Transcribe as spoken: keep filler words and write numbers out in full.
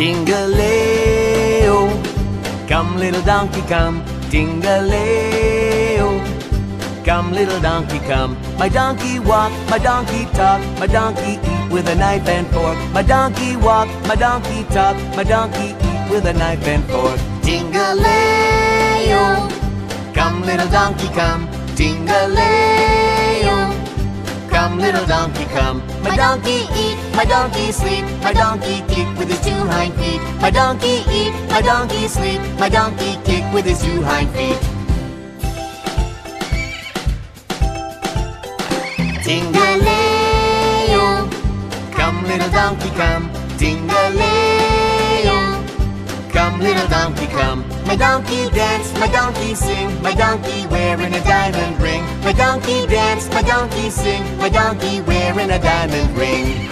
Ding-a-lay-o, come little donkey come. Ding-a-lay-o, come little donkey come. My donkey walk, my donkey talk, my donkey eat with a knife and fork. My donkey walk, my donkey talk, my donkey eat with a knife and fork. Ding-a-lay-o, come little donkey come. Ding-a-lay-o, come little donkey come. My donkey eat, my donkey sleep, my donkey kick with his two hind feet. My donkey eat, my donkey sleep, my donkey kick with his two hind feet. Ding-a-lay-o, come little donkey come. Ding-a-lay-o, come little donkey come. My donkey dance, my donkey sing, my donkey wearing a diamond ring. My donkey dance, my donkey sing, my donkey wearing a diamond ring.